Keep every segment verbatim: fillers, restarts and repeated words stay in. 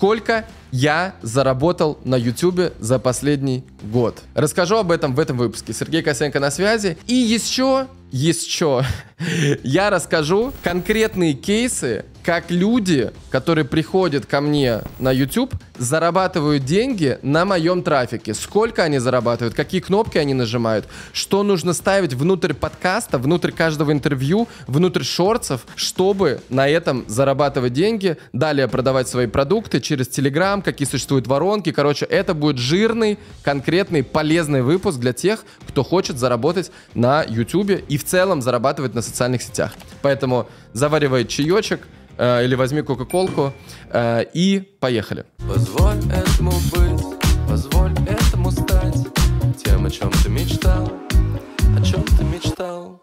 сколько я заработал на YouTube за последний год. Расскажу об этом в этом выпуске. Сергей Косенко на связи. И еще, еще я расскажу конкретные кейсы, как люди, которые приходят ко мне на YouTube, зарабатывают деньги на моем трафике. Сколько они зарабатывают, какие кнопки они нажимают, что нужно ставить внутрь подкаста, внутрь каждого интервью, внутрь шортсов, чтобы на этом зарабатывать деньги, далее продавать свои продукты через Telegram, какие существуют воронки. Короче, это будет жирный, конкретный, полезный выпуск для тех, кто хочет заработать на YouTube и в целом зарабатывать на социальных сетях. Поэтому заваривай чаечек, э, или возьми кока-колку э, и поехали. Позволь этому быть, позволь этому стать тем, о чем ты мечтал, о чем ты мечтал.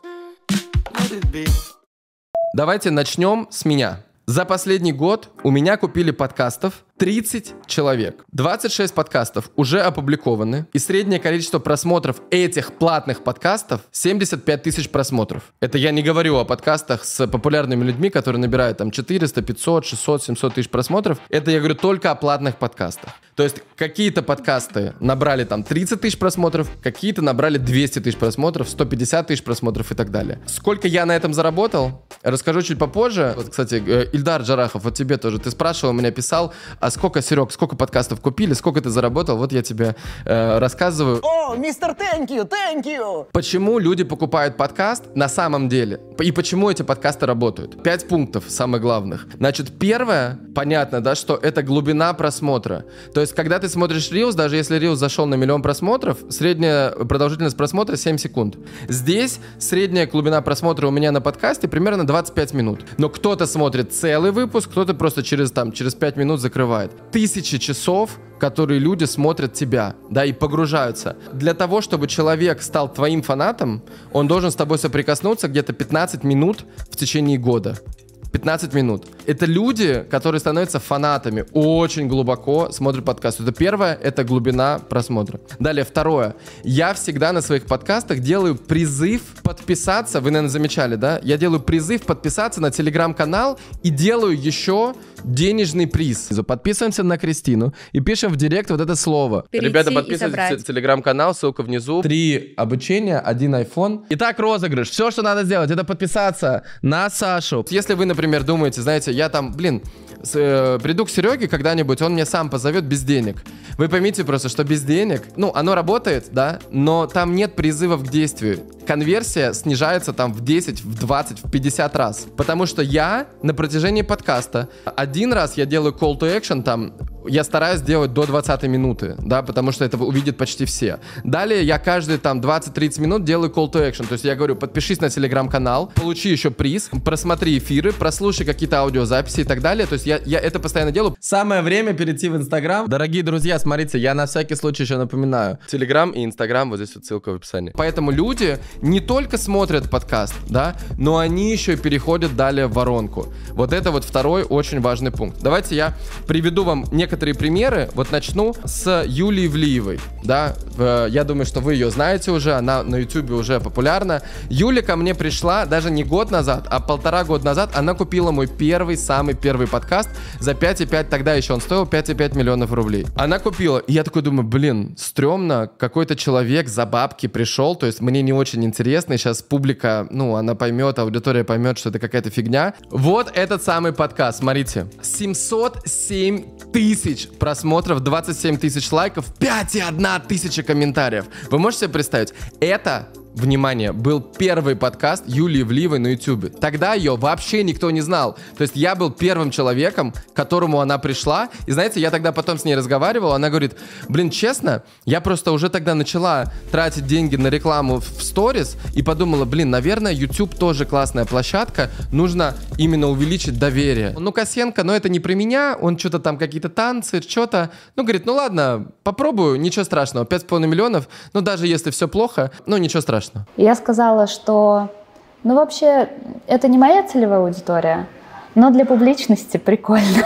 Let it be. Давайте начнем с меня. За последний год у меня купили подкастов тридцать человек. двадцать шесть подкастов уже опубликованы. И среднее количество просмотров этих платных подкастов семьдесят пять тысяч просмотров. Это я не говорю о подкастах с популярными людьми, которые набирают там четыреста, пятьсот, шестьсот, семьсот тысяч просмотров. Это я говорю только о платных подкастах. То есть какие-то подкасты набрали там тридцать тысяч просмотров, какие-то набрали двести тысяч просмотров, сто пятьдесят тысяч просмотров и так далее. Сколько я на этом заработал, расскажу чуть попозже. Вот, кстати, Ильдар Джарахов, вот тебе тоже. Ты спрашивал, меня писал, а сколько, Серег, сколько подкастов купили, сколько ты заработал? Вот я тебе э, рассказываю. О, мистер thank you, thank you! Почему люди покупают подкаст на самом деле? И почему эти подкасты работают? Пять пунктов самых главных. Значит, первое, понятно, да, что это глубина просмотра. То есть, когда ты смотришь Reels, даже если Reels зашел на миллион просмотров, средняя продолжительность просмотра семь секунд. Здесь средняя глубина просмотра у меня на подкасте примерно двадцать пять минут. Но кто-то смотрит целый выпуск, кто-то просто через, там, через пять минут закрывает. Тысячи часов, которые люди смотрят тебя, да, и погружаются. Для того, чтобы человек стал твоим фанатом, он должен с тобой соприкоснуться где-то пятнадцать минут в течение года. пятнадцать минут. Это люди, которые становятся фанатами, очень глубоко смотрят подкасты. Это первое, это глубина просмотра. Далее, второе. Я всегда на своих подкастах делаю призыв подписаться. Вы, наверное, замечали, да? Я делаю призыв подписаться на телеграм-канал и делаю еще денежный приз. Подписываемся на Кристину и пишем в директ вот это слово. Перейти. Ребята, подписывайтесь на телеграм-канал, ссылка внизу. Три обучения, один айфон. Итак, розыгрыш. Все, что надо сделать, это подписаться на Сашу. Если вы, например, думаете, знаете, я там, блин, с, э, приду к Сереге когда-нибудь, он меня сам позовет без денег. Вы поймите просто, что без денег, ну, оно работает, да, но там нет призывов к действию. Конверсия снижается там в десять, в двадцать, в пятьдесят раз. Потому что я на протяжении подкаста один раз я делаю call to action, там, я стараюсь делать до двадцатой минуты, да, потому что это увидят почти все. Далее я каждые там двадцать-тридцать минут делаю call to action, то есть я говорю, подпишись на телеграм-канал, получи еще приз, просмотри эфиры, прослушай какие-то аудиозаписи и так далее, то есть я, я это постоянно делаю. Самое время перейти в Инстаграм. Дорогие друзья, смотрите, я на всякий случай еще напоминаю, Телеграм и Инстаграм, вот здесь вот ссылка в описании. Поэтому люди не только смотрят подкаст, да, но они еще и переходят далее в воронку. Вот это вот второй очень важный пункт. Давайте я приведу вам некоторые примеры. Вот начну с Юлии Влиевой, да, я думаю, что вы ее знаете уже, она на ютубе уже популярна. Юля ко мне пришла даже не год назад, а полтора года назад. Она купила мой первый, самый первый подкаст за пять и пять, тогда еще он стоил пять и пять миллионов рублей. Она купила, и я такой думаю, блин, стрёмно, какой-то человек за бабки пришел, то есть мне не очень интересно, и сейчас публика, ну, она поймет, аудитория поймет, что это какая-то фигня. Вот этот самый подкаст, смотрите, семьсот семь тысяч просмотров, двадцать семь тысяч лайков, пять и одна тысяча комментариев. Вы можете себе представить? Это, внимание, был первый подкаст Юлии Влиевой на ютубе. Тогда ее вообще никто не знал. То есть я был первым человеком, к которому она пришла. И знаете, я тогда потом с ней разговаривал, она говорит, блин, честно, я просто уже тогда начала тратить деньги на рекламу в сторис и подумала, блин, наверное, YouTube тоже классная площадка, нужно именно увеличить доверие. Ну, Косенко, но это не про меня, он что-то там, какие-то танцы, что-то. Ну, говорит, ну ладно, попробую, ничего страшного, пять с половиной миллионов, ну, даже если все плохо, ну, ничего страшного. Я сказала, что, ну, вообще, это не моя целевая аудитория, но для публичности прикольно.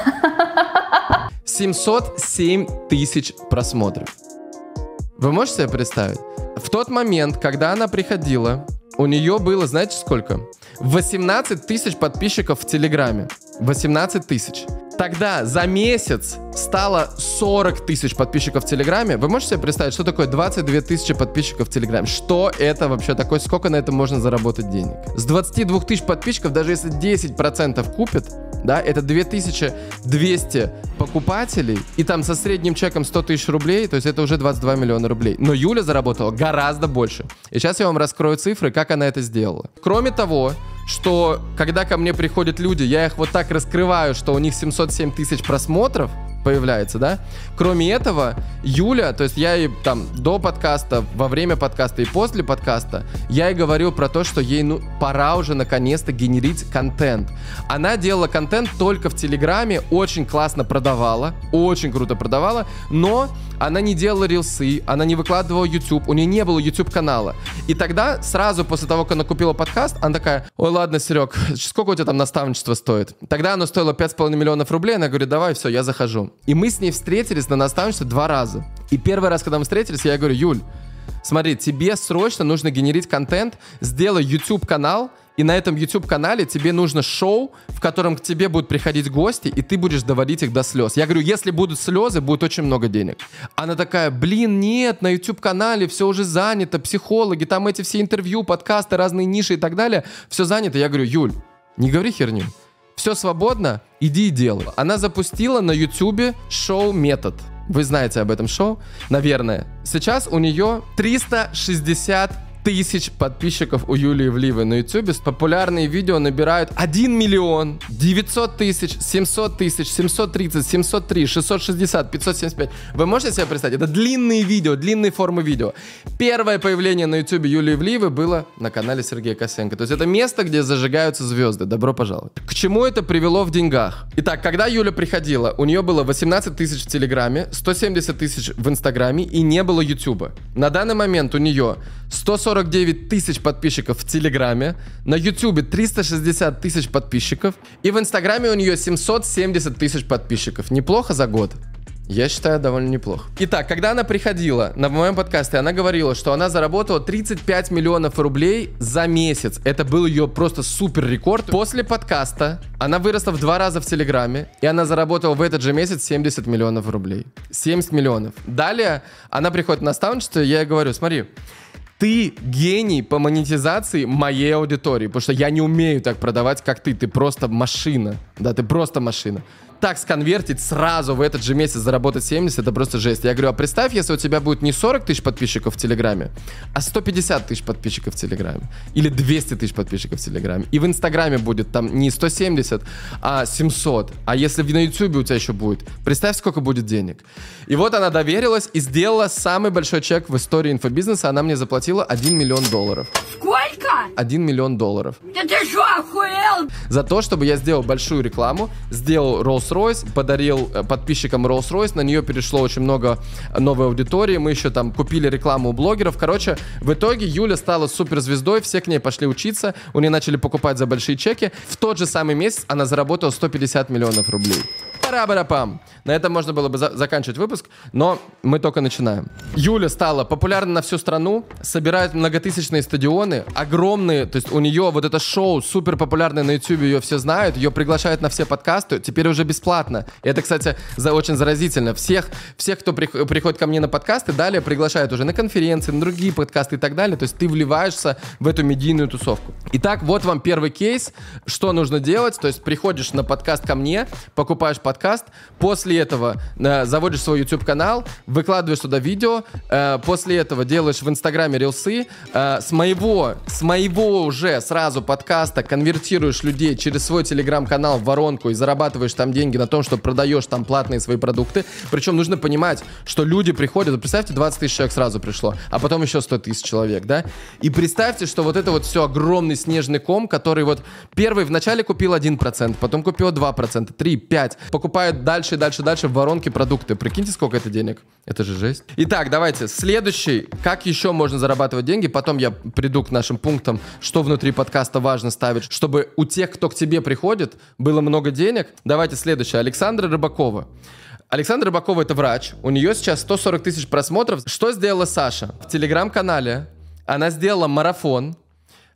семьсот семь тысяч просмотров. Вы можете себе представить? В тот момент, когда она приходила, у нее было, знаете сколько? восемнадцать тысяч подписчиков в Телеграме. восемнадцать тысяч. Тогда за месяц стало сорок тысяч подписчиков в Телеграме. Вы можете себе представить, что такое двадцать две тысячи подписчиков в Телеграме? Что это вообще такое? Сколько на этом можно заработать денег? С двадцати двух тысяч подписчиков, даже если десять процентов купят, да, это две тысячи двести покупателей, и там со средним чеком сто тысяч рублей, то есть это уже двадцать два миллиона рублей. Но Юля заработала гораздо больше. И сейчас я вам раскрою цифры, как она это сделала. Кроме того, что когда ко мне приходят люди, я их вот так раскрываю, что у них семьсот семь тысяч просмотров появляется, да? Кроме этого, Юля, то есть я ей там до подкаста, во время подкаста и после подкаста, я ей говорил про то, что ей ну пора уже наконец-то генерить контент. Она делала контент только в Телеграме, очень классно продавала, очень круто продавала, но она не делала рилсы, она не выкладывала YouTube, у нее не было YouTube-канала. И тогда, сразу после того, как она купила подкаст, она такая: ой, ладно, Серег, сколько у тебя там наставничество стоит? Тогда оно стоило пять с половиной миллионов рублей, она говорит: давай, все, я захожу. И мы с ней встретились на наставничестве два раза. И первый раз, когда мы встретились, я говорю: Юль, смотри, тебе срочно нужно генерить контент, сделай YouTube-канал, и на этом YouTube-канале тебе нужно шоу, в котором к тебе будут приходить гости, и ты будешь доводить их до слез. Я говорю: если будут слезы, будет очень много денег. Она такая: блин, нет, на YouTube-канале все уже занято, психологи, там эти все интервью, подкасты, разные ниши и так далее, все занято. Я говорю: Юль, не говори херню. Все свободно, иди и делай. Она запустила на YouTube шоу «Метод». Вы знаете об этом шоу, наверное. Сейчас у нее триста шестьдесят тысяч подписчиков у Юлии Вливы на YouTube. Популярные видео набирают один миллион, девятьсот тысяч, семьсот тысяч, семьсот тридцать, семьсот три, шестьсот шестьдесят, пятьсот семьдесят пять. Вы можете себе представить? Это длинные видео, длинные формы видео. Первое появление на YouTube Юлии Вливы было на канале Сергея Косенко. То есть это место, где зажигаются звезды. Добро пожаловать. К чему это привело в деньгах? Итак, когда Юля приходила, у нее было восемнадцать тысяч в Телеграме, сто семьдесят тысяч в Инстаграме и не было Ютуба. На данный момент у нее сто сорок девять тысяч подписчиков в Телеграме, на Ютубе триста шестьдесят тысяч подписчиков, и в Инстаграме у нее семьсот семьдесят тысяч подписчиков. Неплохо за год? Я считаю, довольно неплохо. Итак, когда она приходила на моем подкасте, она говорила, что она заработала тридцать пять миллионов рублей за месяц. Это был ее просто супер рекорд. После подкаста она выросла в два раза в Телеграме, и она заработала в этот же месяц семьдесят миллионов рублей. семьдесят миллионов. Далее она приходит на наставничество, и я ей говорю: смотри, ты гений по монетизации моей аудитории, потому что я не умею так продавать, как ты. Ты просто машина. Да, ты просто машина. Так сконвертить сразу в этот же месяц, заработать семьдесят, это просто жесть. Я говорю: а представь, если у тебя будет не сорок тысяч подписчиков в Телеграме, а сто пятьдесят тысяч подписчиков в Телеграме. Или двести тысяч подписчиков в Телеграме. И в Инстаграме будет там не сто семьдесят, а семьсот. А если на Ютубе у тебя еще будет, представь, сколько будет денег. И вот она доверилась и сделала самый большой чек в истории инфобизнеса. Она мне заплатила один миллион долларов. Сколько? один миллион долларов. Да ты что, охуел? За то, чтобы я сделал большую рекламу, сделал Rolls-Royce, подарил подписчикам Rolls-Royce, на нее перешло очень много новой аудитории, мы еще там купили рекламу у блогеров. Короче, в итоге Юля стала суперзвездой, все к ней пошли учиться, у нее начали покупать за большие чеки. В тот же самый месяц она заработала сто пятьдесят миллионов рублей. Пара-бара-пам. На этом можно было бы за- заканчивать выпуск, но мы только начинаем. Юля стала популярна на всю страну, собирает многотысячные стадионы, огромные, то есть у нее вот это шоу супер популярное на YouTube, ее все знают, ее приглашают на все подкасты, теперь уже бесплатно. И это, кстати, за, очень заразительно. Всех, всех, кто при, приходит ко мне на подкасты, далее приглашают уже на конференции, на другие подкасты и так далее, то есть ты вливаешься в эту медийную тусовку. Итак, вот вам первый кейс, что нужно делать, то есть приходишь на подкаст ко мне, покупаешь подкаст, после этого э, заводишь свой YouTube-канал, выкладываешь туда видео, э, после этого делаешь в Инстаграме рилсы, э, с моего, с моего уже сразу подкаста конвертируешь людей через свой Телеграм-канал в воронку и зарабатываешь там деньги на том, что продаешь там платные свои продукты. Причем нужно понимать, что люди приходят, вот представьте, двадцать тысяч человек сразу пришло, а потом еще сто тысяч человек, да? И представьте, что вот это вот все огромный снежный ком, который вот первый вначале купил один процент, потом купил два процента, три, пять, покупает дальше, дальше, дальше в воронке продукты. Прикиньте, сколько это денег. Это же жесть. Итак, давайте, следующий. Как еще можно зарабатывать деньги? Потом я приду к нашим пунктам, что внутри подкаста важно ставить, чтобы у тех, кто к тебе приходит, было много денег. Давайте следующее. Александра Рыбакова. Александра Рыбакова — это врач. У нее сейчас сто сорок тысяч просмотров. Что сделала Саша? В Телеграм-канале она сделала марафон.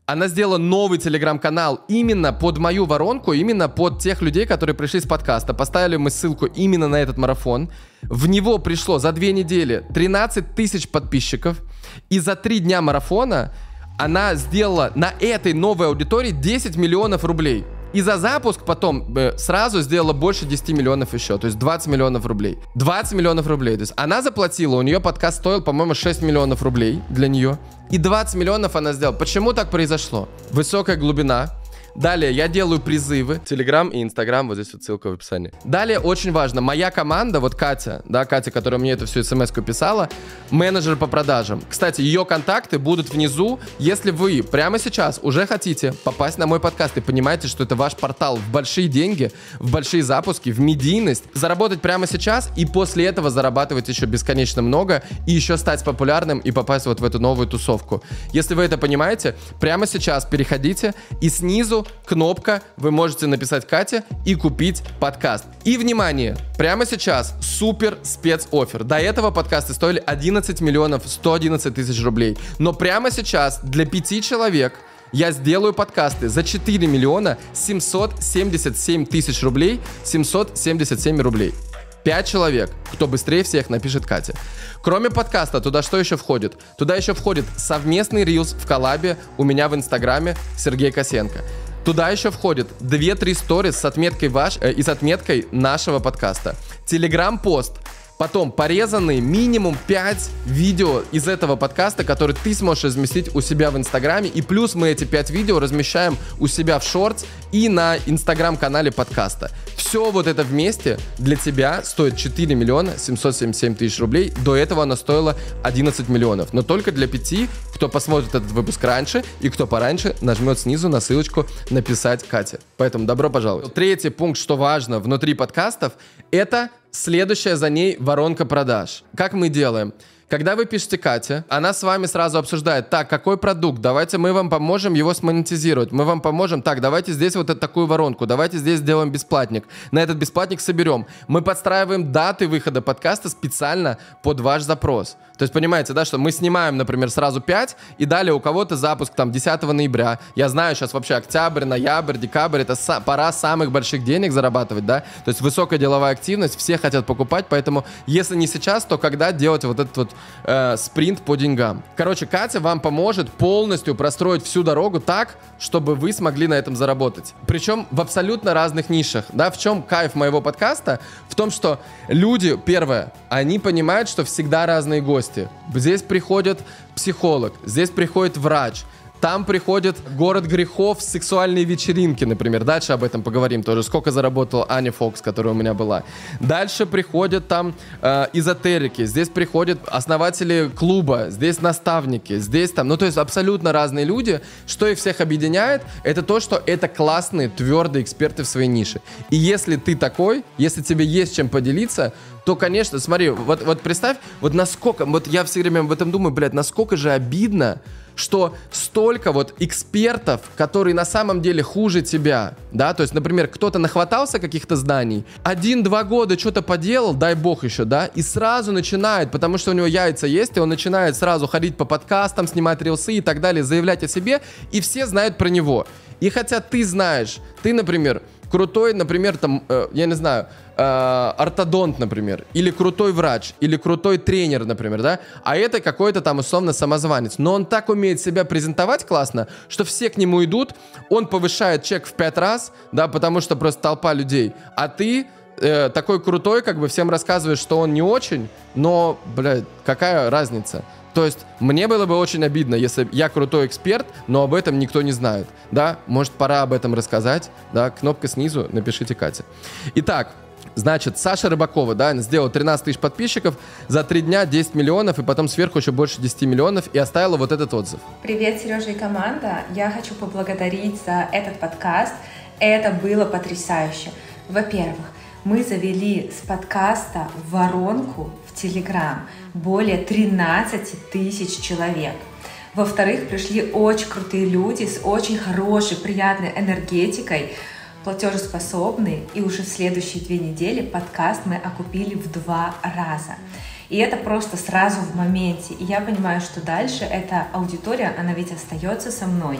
Она сделала новый телеграм-канал именно под мою воронку, именно под тех людей, которые пришли с подкаста. Поставили мы ссылку именно на этот марафон. В него пришло за две недели тринадцать тысяч подписчиков. И за три дня марафона она сделала на этой новой аудитории десять миллионов рублей. И за запуск потом э, сразу сделала больше десять миллионов еще. То есть двадцать миллионов рублей. двадцать миллионов рублей. То есть она заплатила, у нее подкаст стоил, по-моему, шесть миллионов рублей для нее. И двадцать миллионов она сделала. Почему так произошло? Высокая глубина. Далее я делаю призывы. Телеграм и Инстаграм, вот здесь вот ссылка в описании. Далее очень важно, моя команда, вот Катя, да, Катя, которая мне эту всю смс-ку писала, менеджер по продажам. Кстати, ее контакты будут внизу. Если вы прямо сейчас уже хотите попасть на мой подкаст и понимаете, что это ваш портал в большие деньги, в большие запуски, в медийность, заработать прямо сейчас и после этого зарабатывать еще бесконечно много и еще стать популярным и попасть вот в эту новую тусовку. Если вы это понимаете, прямо сейчас переходите и снизу кнопка, вы можете написать Кате и купить подкаст. И, внимание, прямо сейчас супер спецоффер. До этого подкасты стоили одиннадцать миллионов сто одиннадцать тысяч рублей. Но прямо сейчас для пяти человек я сделаю подкасты за четыре миллиона семьсот семьдесят семь тысяч рублей, семьсот семьдесят семь рублей. Пять человек, кто быстрее всех напишет Кате. Кроме подкаста, туда что еще входит? Туда еще входит совместный рилс в коллабе у меня в Инстаграме Сергей Косенко. Туда еще входит две-три сторис с отметкой ваш э, и с отметкой нашего подкаста. Телеграм-пост. Потом порезанные минимум пять видео из этого подкаста, которые ты сможешь разместить у себя в Инстаграме. И плюс мы эти пять видео размещаем у себя в шортс и на Инстаграм-канале подкаста. Все вот это вместе для тебя стоит четыре миллиона семьсот семьдесят семь тысяч рублей. До этого оно стоило одиннадцать миллионов. Но только для пяти, кто посмотрит этот выпуск раньше и кто пораньше нажмет снизу на ссылочку «Написать Кате». Поэтому добро пожаловать. Третий пункт, что важно внутри подкастов, это следующая за ней воронка продаж. Как мы делаем? Когда вы пишете Кате, она с вами сразу обсуждает: так, какой продукт, давайте мы вам поможем его смонетизировать, мы вам поможем, так, давайте здесь вот такую воронку, давайте здесь сделаем бесплатник, на этот бесплатник соберем. Мы подстраиваем даты выхода подкаста специально под ваш запрос. То есть понимаете, да, что мы снимаем, например, сразу пять, и далее у кого-то запуск там десятого ноября. Я знаю, сейчас вообще октябрь, ноябрь, декабрь, это са- пора самых больших денег зарабатывать, да, то есть высокая деловая активность, все хотят покупать, поэтому если не сейчас, то когда делать вот этот вот э, спринт по деньгам. Короче, Катя вам поможет полностью простроить всю дорогу так, чтобы вы смогли на этом заработать. Причем в абсолютно разных нишах, да, в чем кайф моего подкаста? В том, что люди, первое, они понимают, что всегда разные гости. Здесь приходит психолог, здесь приходит врач, там приходит город грехов, сексуальные вечеринки, например. Дальше об этом поговорим тоже. Сколько заработала Аня Фокс, которая у меня была. Дальше приходят там э, эзотерики, здесь приходят основатели клуба, здесь наставники, здесь там, ну то есть абсолютно разные люди. Что их всех объединяет, это то, что это классные, твердые эксперты в своей нише. И если ты такой, если тебе есть чем поделиться, то, конечно, смотри, вот, вот представь, вот насколько, вот я все время об этом думаю, блядь, насколько же обидно, что столько вот экспертов, которые на самом деле хуже тебя, да, то есть, например, кто-то нахватался каких-то знаний, один-два года что-то поделал, дай бог еще, да, и сразу начинает, потому что у него яйца есть, и он начинает сразу ходить по подкастам, снимать рилсы и так далее, заявлять о себе, и все знают про него. И хотя ты знаешь, ты, например, крутой, например, там, э, я не знаю, э, ортодонт, например, или крутой врач, или крутой тренер, например, да, а это какой-то там условно самозванец, но он так умеет себя презентовать классно, что все к нему идут, он повышает чек в пять раз, да, потому что просто толпа людей, а ты э, такой крутой, как бы всем рассказываешь, что он не очень, но, блядь, какая разница? То есть мне было бы очень обидно, если я крутой эксперт, но об этом никто не знает, да? Может, пора об этом рассказать, да? Кнопка снизу, напишите Кате. Итак, значит, Саша Рыбакова, да, она сделала тринадцать тысяч подписчиков, за три дня десять миллионов, и потом сверху еще больше десять миллионов, и оставила вот этот отзыв. Привет, Сережа и команда. Я хочу поблагодарить за этот подкаст. Это было потрясающе. Во-первых, мы завели с подкаста воронку в Телеграм более тринадцать тысяч человек. Во-вторых, пришли очень крутые люди с очень хорошей, приятной энергетикой, платежеспособные, и уже в следующие две недели подкаст мы окупили в два раза. И это просто сразу в моменте. И я понимаю, что дальше эта аудитория, она ведь остается со мной.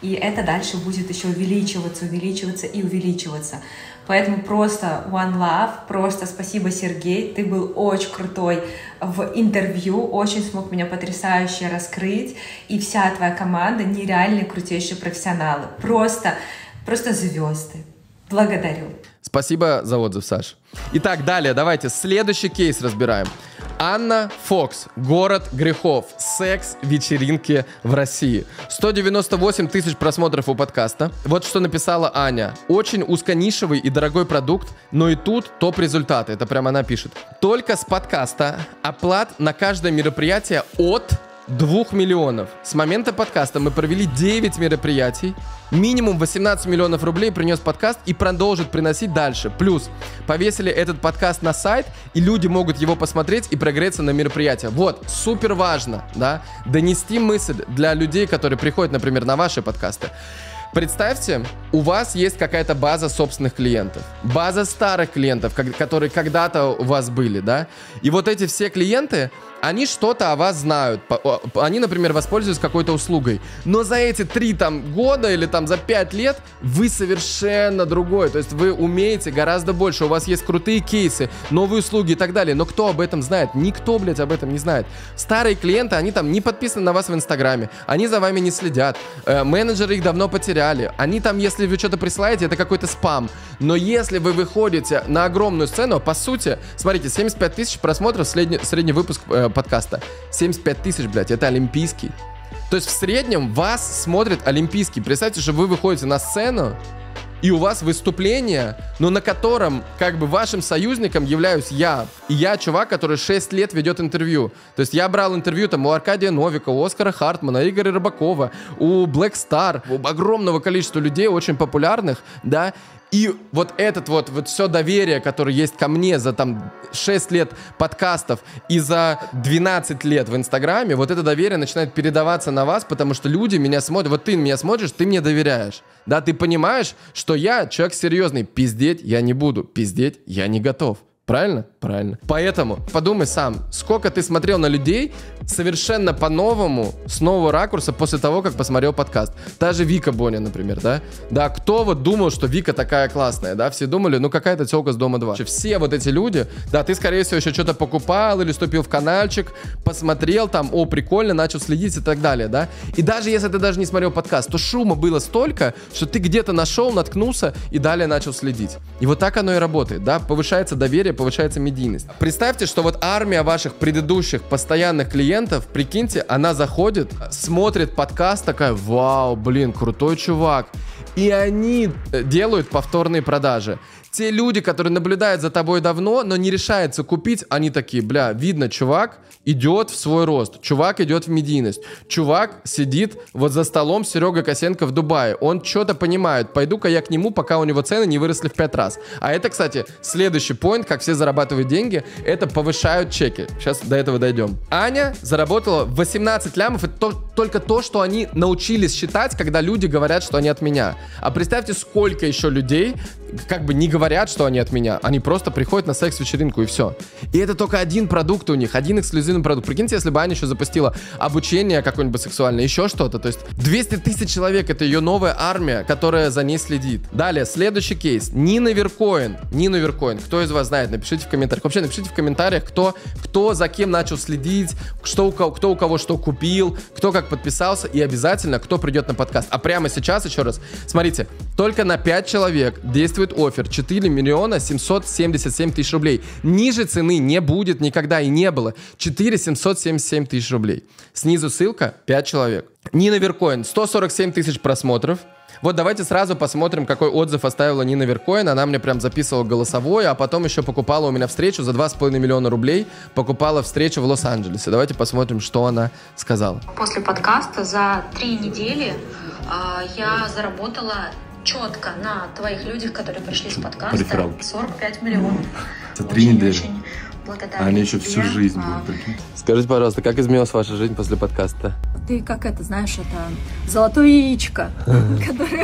и это дальше будет еще увеличиваться, увеличиваться и увеличиваться. Поэтому просто one love, просто спасибо, Сергей, ты был очень крутой в интервью, очень смог меня потрясающе раскрыть, и вся твоя команда нереальные крутейшие профессионалы, просто, просто звезды. Благодарю. Спасибо за отзыв, Саш. Итак, далее, давайте следующий кейс разбираем. Анна Фокс. Город грехов. Секс-вечеринки в России. сто девяносто восемь тысяч просмотров у подкаста. Вот что написала Аня. Очень узконишевый и дорогой продукт, но и тут топ-результаты. Это прямо она пишет. Только с подкаста оплат на каждое мероприятие от двух миллионов. С момента подкаста мы провели девять мероприятий. Минимум восемнадцать миллионов рублей принес подкаст и продолжит приносить дальше. Плюс повесили этот подкаст на сайт, и люди могут его посмотреть и прогреться на мероприятия. Вот, супер важно, да, донести мысль для людей, которые приходят, например, на ваши подкасты. Представьте, у вас есть какая-то база собственных клиентов, база старых клиентов, которые когда-то у вас были, да, и вот эти все клиенты, они что-то о вас знают, они, например, воспользуются какой-то услугой, но за эти три там года или там за пять лет вы совершенно другой, то есть вы умеете гораздо больше, у вас есть крутые кейсы, новые услуги и так далее, но кто об этом знает? Никто, блядь, об этом не знает. Старые клиенты, они там не подписаны на вас в Инстаграме, они за вами не следят, э, менеджеры их давно потеряли, они там, если вы что-то присылаете, это какой-то спам, но если вы выходите на огромную сцену, по сути, смотрите, семьдесят пять тысяч просмотров, средний, средний выпуск э, подкаста. семьдесят пять тысяч, блядь, это олимпийский. То есть в среднем вас смотрит олимпийский. Представьте, что вы выходите на сцену, и у вас выступление, но на котором как бы вашим союзником являюсь я. И я чувак, который шесть лет ведет интервью. То есть я брал интервью там у Аркадия Новикова, у Оскара Хартмана, Игоря Рыбакова, у Black Star, у огромного количества людей, очень популярных, да. И вот этот вот, вот все доверие, которое есть ко мне за там шесть лет подкастов и за двенадцать лет в Инстаграме, вот это доверие начинает передаваться на вас, потому что люди меня смотрят, вот ты меня смотришь, ты мне доверяешь, да, ты понимаешь, что я человек серьезный, пиздеть я не буду, пиздеть я не готов. Правильно? Правильно. Поэтому подумай сам, сколько ты смотрел на людей совершенно по-новому, с нового ракурса после того, как посмотрел подкаст. Та же Вика Боня, например, да? Да, кто вот думал, что Вика такая классная, да? Все думали, ну какая-то тёлка с Дома два. Все вот эти люди, да, ты, скорее всего, еще что-то покупал или вступил в каналчик, посмотрел там, о, прикольно, начал следить и так далее, да? И даже если ты даже не смотрел подкаст, то шума было столько, что ты где-то нашел, наткнулся и далее начал следить. И вот так оно и работает, да? Повышается доверие, повышается медийность. Представьте, что вот армия ваших предыдущих постоянных клиентов, прикиньте, она заходит, смотрит подкаст, такая, вау, блин, крутой чувак. И они делают повторные продажи. Те люди, которые наблюдают за тобой давно, но не решаются купить, они такие, бля, видно, чувак идет в свой рост, чувак идет в медийность, чувак сидит вот за столом с Серегой Косенко в Дубае, он что-то понимает, пойду-ка я к нему, пока у него цены не выросли в пять раз. А это, кстати, следующий поинт, как все зарабатывают деньги, это повышают чеки. Сейчас до этого дойдем. Аня заработала восемнадцать лямов, это то, только то, что они научились считать, когда люди говорят, что они от меня. А представьте, сколько еще людей как бы не говорят, что они от меня, они просто приходят на секс-вечеринку и все. И это только один продукт у них, один эксклюзивный продукт. Прикиньте, если бы Аня еще запустила обучение какое-нибудь сексуальное, еще что-то, то есть двести тысяч человек, это ее новая армия, которая за ней следит. Далее, следующий кейс. Нина Веркоин. Нина Веркоин. Кто из вас знает? Напишите в комментариях. Вообще, напишите в комментариях, кто, кто за кем начал следить, что у кого, кто у кого что купил, кто как подписался, и обязательно, кто придет на подкаст. А прямо сейчас, еще раз, смотрите, только на пять человек действует оффер четыре миллиона семьсот семьдесят семь тысяч рублей. Ниже цены не будет никогда и не было. четыре миллиона семьсот семьдесят семь тысяч рублей. Снизу ссылка, пять человек. Нина Веркоин, сто сорок семь тысяч просмотров. Вот давайте сразу посмотрим, какой отзыв оставила Нина Веркоин. Она мне прям записывала голосовое, а потом еще покупала у меня встречу за два с половиной миллиона рублей. Покупала встречу в Лос-Анджелесе. Давайте посмотрим, что она сказала. После подкаста за три недели э, я заработала четко на твоих людях, которые пришли с подкаста, сорок пять миллионов. За три недели. Очень благодарить А они еще тебя. всю жизнь А, будут, прикинь. Скажите, пожалуйста, как изменилась ваша жизнь после подкаста? Ты как это, знаешь, это золотое яичко, которое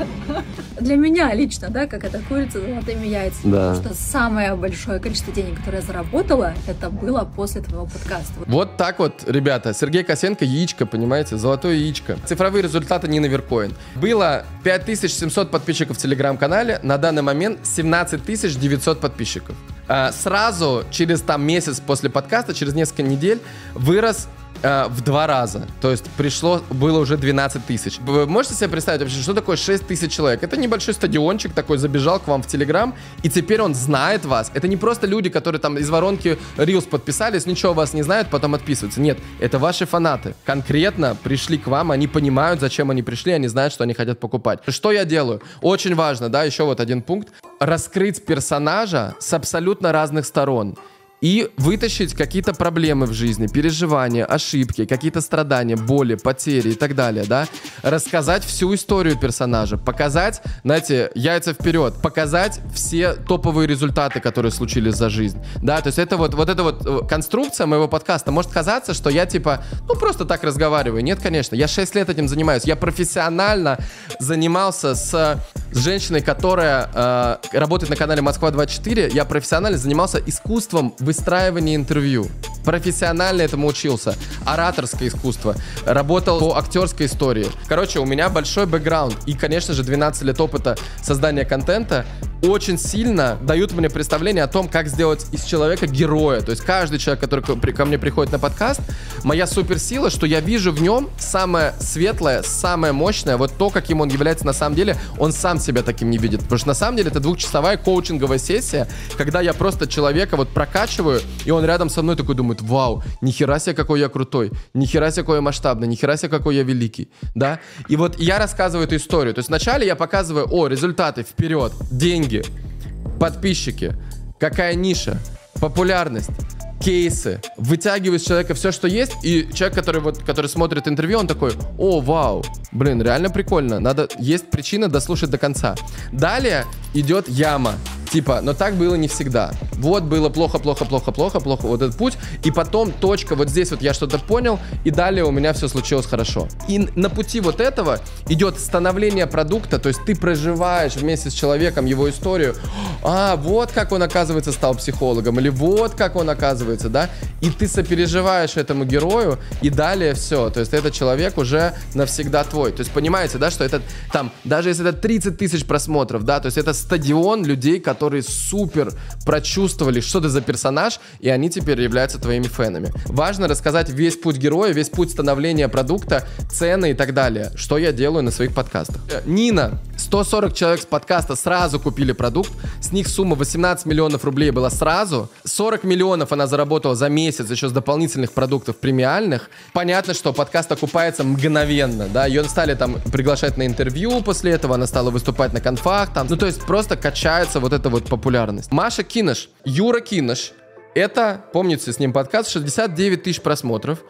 для меня лично, да, как это курица с золотыми яйцами. Да. Потому что самое большое количество денег, которое я заработала, это было после твоего подкаста. Вот так вот, ребята, Сергей Косенко, яичко, понимаете, золотое яичко. Цифровые результаты Нины Веркоин. Было пять тысяч семьсот подписчиков в Телеграм-канале, на данный момент семнадцать тысяч девятьсот подписчиков. А, сразу, через там месяц после подкаста, через несколько недель, вырос э, в два раза. То есть пришло, было уже двенадцать тысяч. Вы можете себе представить вообще, что такое шесть тысяч человек? Это небольшой стадиончик такой, забежал к вам в Телеграм, и теперь он знает вас. Это не просто люди, которые там из воронки Reels подписались, ничего о вас не знают, потом отписываются. Нет, это ваши фанаты. Конкретно пришли к вам, они понимают, зачем они пришли, они знают, что они хотят покупать. Что я делаю? Очень важно, да, еще вот один пункт. Раскрыть персонажа с абсолютно разных сторон. И вытащить какие-то проблемы в жизни, переживания, ошибки, какие-то страдания, боли, потери и так далее, да. Рассказать всю историю персонажа, показать, знаете, яйца вперед, показать все топовые результаты, которые случились за жизнь, да. То есть это вот, вот эта вот конструкция моего подкаста. Может казаться, что я типа, ну просто так разговариваю. Нет, конечно, я шесть лет этим занимаюсь. Я профессионально занимался с, с женщиной, которая э, работает на канале Москва двадцать четыре. Я профессионально занимался искусством выстраивание интервью. Профессионально этому учился. Ораторское искусство. Работал по актерской истории. Короче, у меня большой бэкграунд. И, конечно же, двенадцать лет опыта создания контента очень сильно дают мне представление о том, как сделать из человека героя. То есть каждый человек, который ко мне приходит на подкаст, моя суперсила, что я вижу в нем самое светлое, самое мощное, вот то, каким он является на самом деле, он сам себя таким не видит. Потому что на самом деле это двухчасовая коучинговая сессия, когда я просто человека вот прокачиваю, и он рядом со мной такой думает: вау, нихера себе какой я крутой, нихера себе какой я масштабный, нихера себе какой я великий, да? И вот я рассказываю эту историю. То есть вначале я показываю, о, результаты, вперед, деньги, подписчики, какая ниша, популярность, кейсы, вытягиваю из человека все, что есть, и человек, который вот, который смотрит интервью, он такой: о, вау, блин, реально прикольно, надо, есть причина дослушать до конца. Далее идет яма, типа, но так было не всегда. Вот было плохо, плохо, плохо, плохо, плохо, вот этот путь, и потом точка, вот здесь вот я что-то понял, и далее у меня все случилось хорошо. И на пути вот этого идет становление продукта, то есть ты проживаешь вместе с человеком его историю. А, вот как он, оказывается, стал психологом, или вот как он, оказывается, да, и ты сопереживаешь этому герою, и далее все, то есть этот человек уже навсегда твой. То есть понимаете, да, что это там, даже если это тридцать тысяч просмотров, да, то есть это стадион людей, которые супер прочувствовали, что ты за персонаж, и они теперь являются твоими фенами. Важно рассказать весь путь героя, весь путь становления продукта, цены и так далее, что я делаю на своих подкастах. Нина, сто сорок человек с подкаста сразу купили продукт, с них сумма восемнадцать миллионов рублей была сразу, сорок миллионов она заработала за месяц еще с дополнительных продуктов премиальных. Понятно, что подкаст окупается мгновенно, да, ее стали там приглашать на интервью после этого, она стала выступать на конфах там, ну то есть просто качается вот эта вот популярность. Маша Кинош, Юра Кинош, это, помните, с ним подкаст, шестьдесят девять тысяч просмотров.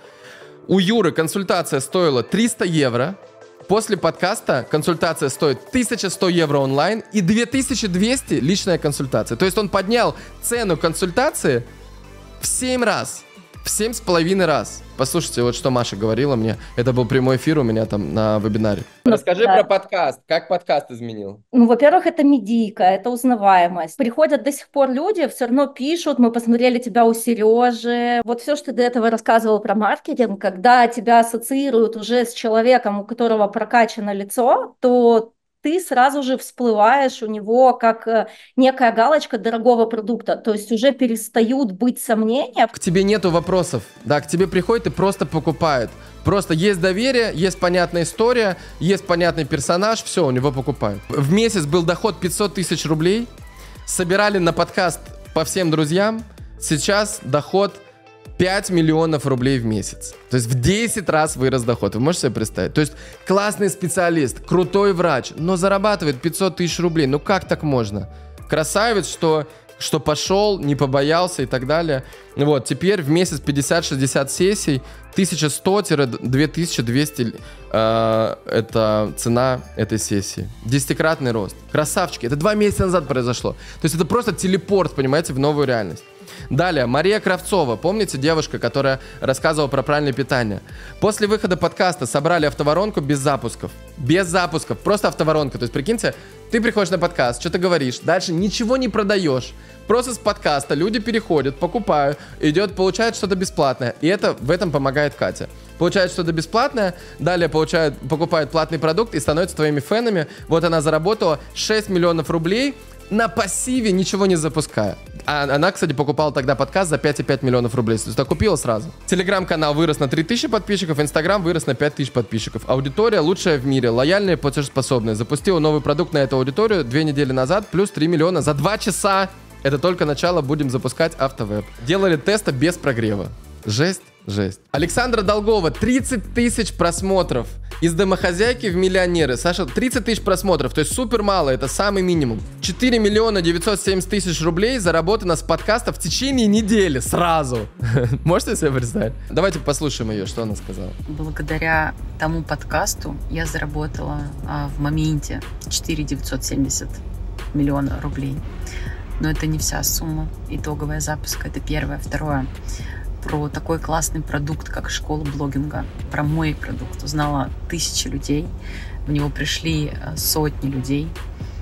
У Юры консультация стоила триста евро. После подкаста консультация стоит тысяча сто евро онлайн и две тысячи двести личная консультация. То есть он поднял цену консультации в семь раз. В семь с половиной раз. Послушайте, вот что Маша говорила мне. Это был прямой эфир у меня там на вебинаре. Ну, Расскажи да. про подкаст. Как подкаст изменил? Ну, во-первых, это медийка, это узнаваемость. Приходят до сих пор люди, все равно пишут: мы посмотрели тебя у Сережи. Вот все, что ты до этого рассказывал про маркетинг, когда тебя ассоциируют уже с человеком, у которого прокачано лицо, то ты сразу же всплываешь у него как э, некая галочка дорогого продукта. То есть уже перестают быть сомнения. К тебе нету вопросов. Да, к тебе приходит и просто покупает. Просто есть доверие, есть понятная история, есть понятный персонаж, все, у него покупают. В месяц был доход пятьсот тысяч рублей. Собирали на подкаст по всем друзьям. Сейчас доход пять миллионов рублей в месяц. То есть в десять раз вырос доход. Вы можете себе представить? То есть классный специалист, крутой врач, но зарабатывает пятьсот тысяч рублей. Ну как так можно? Красавец, что, что пошел, не побоялся и так далее. Вот, теперь в месяц пятьдесят-шестьдесят сессий, тысяча сто - две тысячи двести э, это цена этой сессии. Десятикратный рост. Красавчики. Это два месяца назад произошло. То есть это просто телепорт, понимаете, в новую реальность. Далее, Мария Кравцова. Помните девушка, которая рассказывала про правильное питание? После выхода подкаста собрали автоворонку без запусков. Без запусков. Просто автоворонка. То есть, прикиньте, ты приходишь на подкаст, что-то говоришь, дальше ничего не продаешь. Просто с подкаста люди переходят, покупают, идет, получают что-то бесплатное. И это, в этом помогает Катя. Получает что-то бесплатное, далее получает, покупает платный продукт и становится твоими фенами. Вот она заработала шесть миллионов рублей на пассиве, ничего не запуская. А она, кстати, покупала тогда подкаст за пять и пять десятых миллионов рублей. То есть, купила сразу. Телеграм-канал вырос на три тысячи подписчиков, Инстаграм вырос на пять тысяч подписчиков. Аудитория лучшая в мире, лояльная и платежеспособная. Запустила новый продукт на эту аудиторию две недели назад, плюс три миллиона за два часа. Это только начало, будем запускать автовеб. Делали тесты без прогрева. Жесть, жесть. Александра Долгова, тридцать тысяч просмотров. Из домохозяйки в миллионеры. Саша, тридцать тысяч просмотров, то есть супер мало, это самый минимум. четыре миллиона девятьсот семьдесят тысяч рублей заработано с подкаста в течение недели, сразу. Можете себе представить? Давайте послушаем ее, что она сказала. Благодаря тому подкасту я заработала а, в моменте четыре тысячи девятьсот семьдесят миллиона рублей. Но это не вся сумма. Итоговая запуска, это первое. Второе. Про такой классный продукт, как школа блогинга. Про мой продукт узнала тысячи людей. В него пришли сотни людей.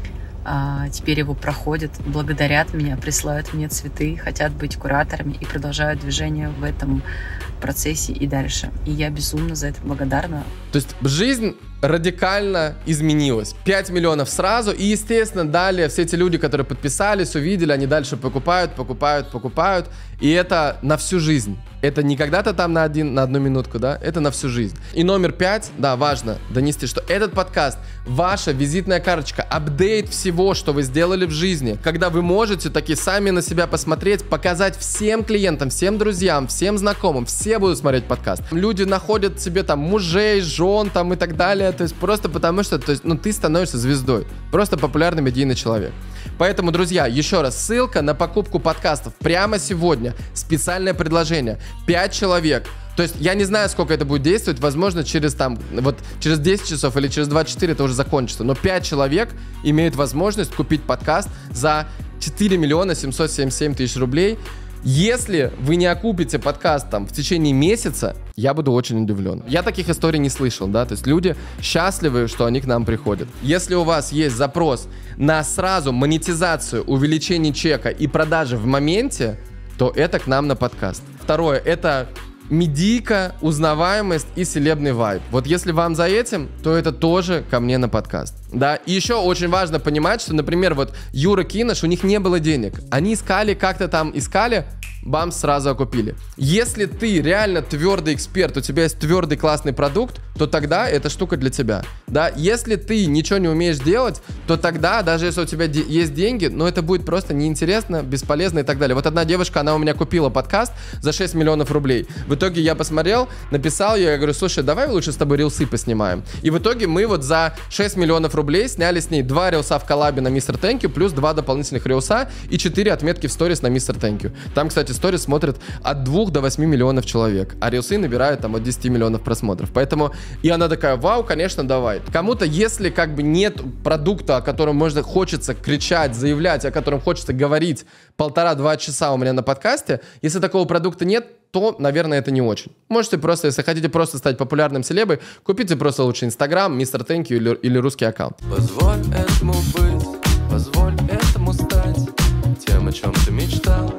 А теперь его проходят, благодарят меня, присылают мне цветы, хотят быть кураторами и продолжают движение в этом процессе и дальше. И я безумно за это благодарна. То есть жизнь радикально изменилась. пять миллионов сразу. И, естественно, далее все эти люди, которые подписались, увидели, они дальше покупают, покупают, покупают. И это на всю жизнь. Это не когда-то там на, один, на одну минутку, да? Это на всю жизнь. И номер пять, да, важно донести, что этот подкаст ваша визитная карточка, апдейт всего, что вы сделали в жизни. Когда вы можете таки сами на себя посмотреть, показать всем клиентам, всем друзьям, всем знакомым, все будут смотреть подкаст. Люди находят себе там мужей, жен там и так далее. То есть просто потому что, то есть, ну, ты становишься звездой. Просто популярный медийный человек. Поэтому, друзья, еще раз, ссылка на покупку подкастов прямо сегодня. Специальное предложение. пять человек. То есть я не знаю, сколько это будет действовать. Возможно, через там, вот через десять часов или через двадцать четыре это уже закончится. Но пять человек имеют возможность купить подкаст за четыре миллиона семьсот семьдесят семь тысяч рублей. Если вы не окупите подкаст там в течение месяца, я буду очень удивлен. Я таких историй не слышал, да, то есть люди счастливы, что они к нам приходят. Если у вас есть запрос на сразу монетизацию, увеличение чека и продажи в моменте, то это к нам на подкаст. Второе, это медийка, узнаваемость и селебный вайб. Вот если вам за этим, то это тоже ко мне на подкаст. Да, и еще очень важно понимать, что, например, вот Юра Кинош, у них не было денег. Они искали, как-то там искали, бам, сразу окупили. Если ты реально твердый эксперт, у тебя есть твердый классный продукт, то тогда эта штука для тебя. Да, если ты ничего не умеешь делать, то тогда, даже если у тебя де- есть деньги, но это будет просто неинтересно, бесполезно и так далее. Вот одна девушка, она у меня купила подкаст за шесть миллионов рублей. В итоге я посмотрел, написал ей, я говорю, слушай, давай лучше с тобой рилсы поснимаем. И в итоге мы вот за шесть миллионов рублей сняли с ней два рилса в коллабе на мистер Thank You, плюс два дополнительных рилса и четыре отметки в сторис на мистер Thank You. Там, кстати, сторис смотрят от двух до восьми миллионов человек, а рилсы набирают там от десяти миллионов просмотров. Поэтому, и она такая, вау, конечно, давай. Кому-то, если как бы нет продукта, о котором можно, хочется кричать, заявлять, о котором хочется говорить полтора-два часа у меня на подкасте, если такого продукта нет, то, наверное, это не очень. Можете просто, если хотите просто стать популярным селебой, купите просто лучше Инстаграм, мистер Thank You или, или русский аккаунт. Позволь этому быть, позволь этому стать тем, о чем ты мечтал,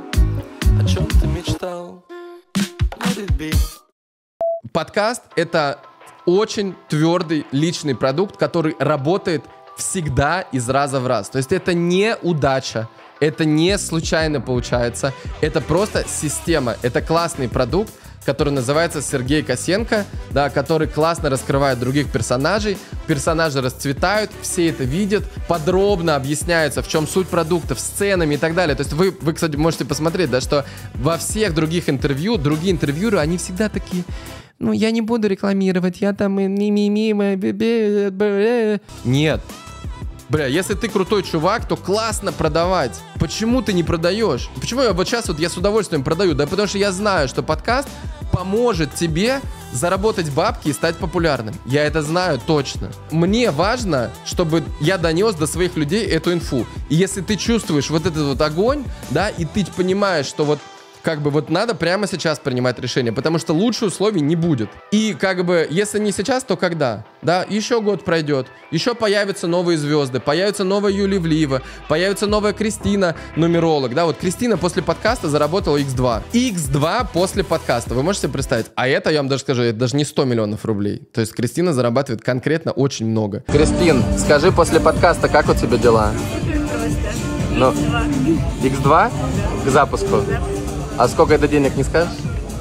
о чем ты мечтал. Let it be. Подкаст — это очень твердый личный продукт, который работает всегда из раза в раз. То есть это не удача, это не случайно получается, это просто система, это классный продукт, который называется Сергей Косенко, да, который классно раскрывает других персонажей, персонажи расцветают, все это видят, подробно объясняется, в чем суть продуктов, сценами и так далее. То есть вы, вы, кстати, можете посмотреть, да, что во всех других интервью, другие интервьюеры, они всегда такие... Ну, я не буду рекламировать, я там... Нет. Бля, если ты крутой чувак, то классно продавать. Почему ты не продаешь? Почему я вот сейчас вот я с удовольствием продаю? Да потому что я знаю, что подкаст поможет тебе заработать бабки и стать популярным. Я это знаю точно. Мне важно, чтобы я донес до своих людей эту инфу. И если ты чувствуешь вот этот вот огонь, да, и ты понимаешь, что вот как бы вот надо прямо сейчас принимать решение, потому что лучше условий не будет. И как бы, если не сейчас, то когда? Да, еще год пройдет, еще появятся новые звезды, появится новая Юлия Ивлеева, появится новая Кристина, нумеролог, да, вот Кристина после подкаста заработала икс два. икс два после подкаста, вы можете себе представить? А это, я вам даже скажу, это даже не сто миллионов рублей. То есть Кристина зарабатывает конкретно очень много. Кристин, скажи после подкаста, как у тебя дела? Ну, икс два к запуску? А сколько это денег, не скажешь?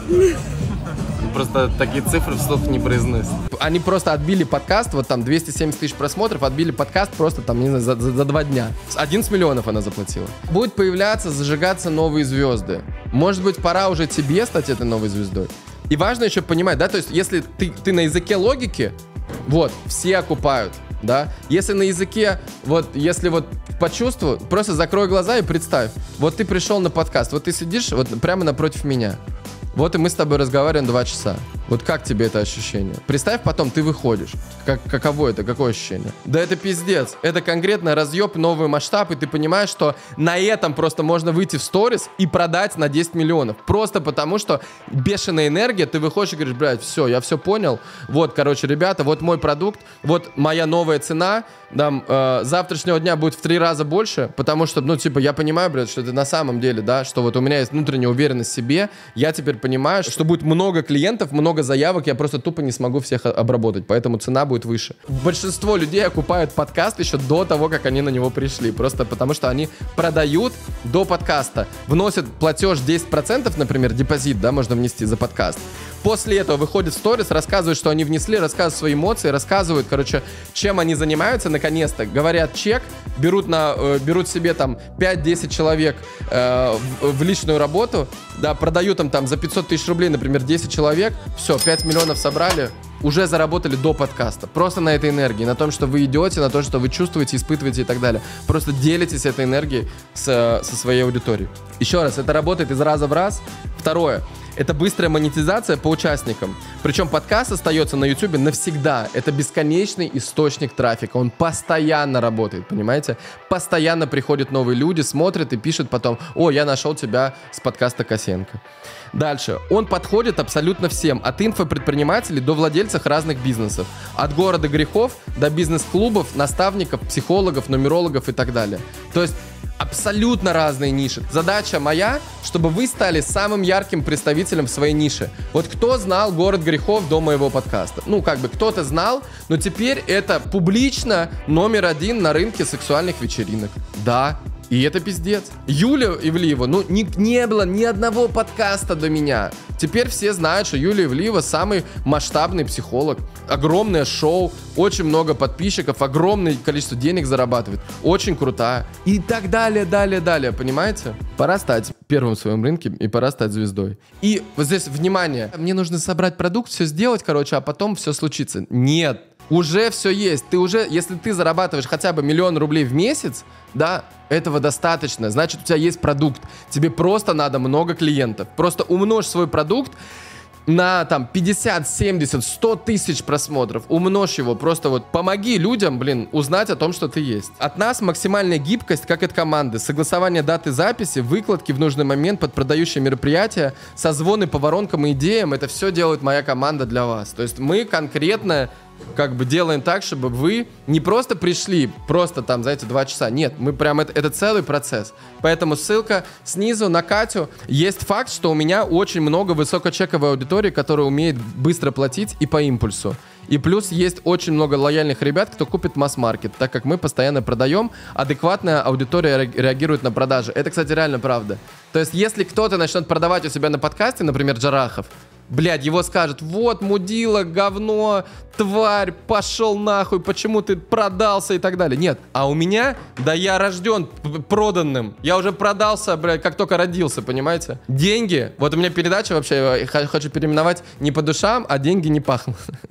Просто такие цифры вслух не произносят. Они просто отбили подкаст, вот там двести семьдесят тысяч просмотров, отбили подкаст просто там, не знаю, за, за, за два дня. одиннадцать миллионов она заплатила. Будут появляться, зажигаться новые звезды. Может быть, пора уже тебе стать этой новой звездой. И важно еще понимать, да, то есть если ты, ты на языке логики, вот, все окупают, да. Если на языке, вот, если вот почувствуй, просто закрой глаза и представь. Вот ты пришел на подкаст, вот ты сидишь вот прямо напротив меня. Вот и мы с тобой разговариваем два часа. Вот как тебе это ощущение? Представь, потом ты выходишь. Как, каково это? Какое ощущение? Да это пиздец. Это конкретно разъеб, новый масштаб, и ты понимаешь, что на этом просто можно выйти в сторис и продать на десять миллионов. Просто потому, что бешеная энергия, ты выходишь и говоришь, блядь, все, я все понял. Вот, короче, ребята, вот мой продукт, вот моя новая цена. Там, э, завтрашнего дня будет в три раза больше, потому что, ну, типа, я понимаю, блядь, что это на самом деле, да, что вот у меня есть внутренняя уверенность в себе, я теперь понимаю, что будет много клиентов, много заявок, я просто тупо не смогу всех обработать, поэтому цена будет выше. Большинство людей окупают подкаст еще до того, как они на него пришли, просто потому что они продают до подкаста, вносят платеж десять процентов, например, депозит, да, можно внести за подкаст. После этого выходят в сторис, рассказывают, что они внесли, рассказывают свои эмоции, рассказывают, короче, чем они занимаются, наконец-то, говорят чек, берут, на, э, берут себе там пять-десять человек э, в, в личную работу, да, продают им там за пятьсот тысяч рублей, например, десять человек, все, пять миллионов собрали, уже заработали до подкаста. Просто на этой энергии, на том, что вы идете, на то, что вы чувствуете, испытываете и так далее. Просто делитесь этой энергией с, со своей аудиторией. Еще раз, это работает из раза в раз. Второе. Это быстрая монетизация по участникам. Причем подкаст остается на YouTube навсегда. Это бесконечный источник трафика. Он постоянно работает, понимаете? Постоянно приходят новые люди, смотрят и пишут потом: «О, я нашел тебя с подкаста Косенко». Дальше. Он подходит абсолютно всем. От инфопредпринимателей до владельцев разных бизнесов. От города грехов до бизнес-клубов, наставников, психологов, нумерологов и так далее. То есть абсолютно разные ниши. Задача моя, чтобы вы стали самым ярким представителем в своей нише. Вот кто знал город грехов до моего подкаста? Ну, как бы кто-то знал, но теперь это публично номер один на рынке сексуальных вечеринок. Да. И это пиздец. Юля Ивлеева, ну не, не было ни одного подкаста до меня. Теперь все знают, что Юлия Ивлеева самый масштабный психолог. Огромное шоу, очень много подписчиков, огромное количество денег зарабатывает. Очень крутая. И так далее, далее, далее, понимаете? Пора стать первым в своем рынке и пора стать звездой. И вот здесь, внимание, мне нужно собрать продукт, все сделать, короче, а потом все случится. Нет. Уже все есть. Ты уже, если ты зарабатываешь хотя бы миллион рублей в месяц, да, этого достаточно. Значит, у тебя есть продукт. Тебе просто надо много клиентов. Просто умножь свой продукт на там пятьдесят, семьдесят, сто тысяч просмотров. Умножь его. Просто вот помоги людям, блин, узнать о том, что ты есть. От нас максимальная гибкость, как от команды. Согласование даты записи, выкладки в нужный момент под продающие мероприятия, созвоны по воронкам и идеям. Это все делает моя команда для вас. То есть мы конкретно как бы делаем так, чтобы вы не просто пришли, просто там за эти два часа. Нет, мы прям, это, это целый процесс. Поэтому ссылка снизу на Катю. Есть факт, что у меня очень много высокочековой аудитории, которая умеет быстро платить и по импульсу. И плюс есть очень много лояльных ребят, кто купит масс-маркет, так как мы постоянно продаем, адекватная аудитория реагирует на продажи. Это, кстати, реально правда. То есть, если кто-то начнет продавать у себя на подкасте, например, Джарахов, блядь, его скажут: вот, мудила, говно, тварь, пошел нахуй, почему ты продался и так далее. Нет, а у меня, да я рожден проданным. Я уже продался, блядь, как только родился, понимаете? Деньги, вот у меня передача вообще, я хочу переименовать не по душам, а деньги не пахнут.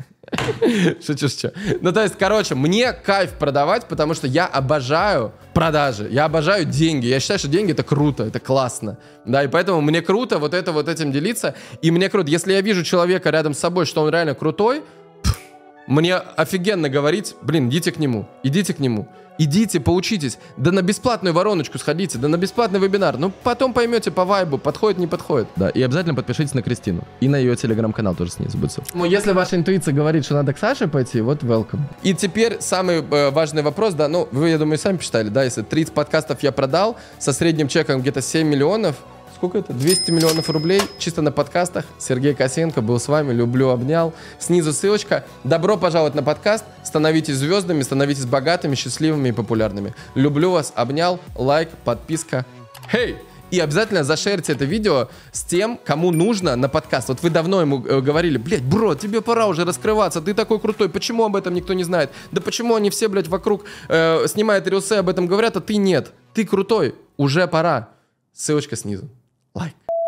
Шучу, шучу. Ну, то есть, короче, мне кайф продавать, потому что я обожаю продажи, я обожаю деньги. Я считаю, что деньги — это круто, это классно. Да, и поэтому мне круто вот это вот этим делиться. И мне круто, если я вижу человека рядом с собой, что он реально крутой, пфф, мне офигенно говорить, блин, идите к нему, идите к нему. Идите, поучитесь, да на бесплатную вороночку сходите, да на бесплатный вебинар. Ну, потом поймете по вайбу, подходит, не подходит. Да, и обязательно подпишитесь на Кристину. И на ее телеграм-канал тоже снизу будет. Ну, если ваша интуиция говорит, что надо к Саше пойти, вот welcome. И теперь самый э, важный вопрос, да, ну, вы, я думаю, сами посчитали, да, если тридцать подкастов я продал, со средним чеком где-то семь миллионов, сколько это? двести миллионов рублей чисто на подкастах. Сергей Косенко был с вами. Люблю, обнял. Снизу ссылочка. Добро пожаловать на подкаст. Становитесь звездами, становитесь богатыми, счастливыми и популярными. Люблю вас, обнял. Лайк, подписка. Хей! И обязательно зашерьте это видео с тем, кому нужно на подкаст. Вот вы давно ему э, говорили, блядь, бро, тебе пора уже раскрываться, ты такой крутой, почему об этом никто не знает? Да почему они все, блядь, вокруг э, снимают рилсы, об этом говорят, а ты нет? Ты крутой, уже пора. Ссылочка снизу.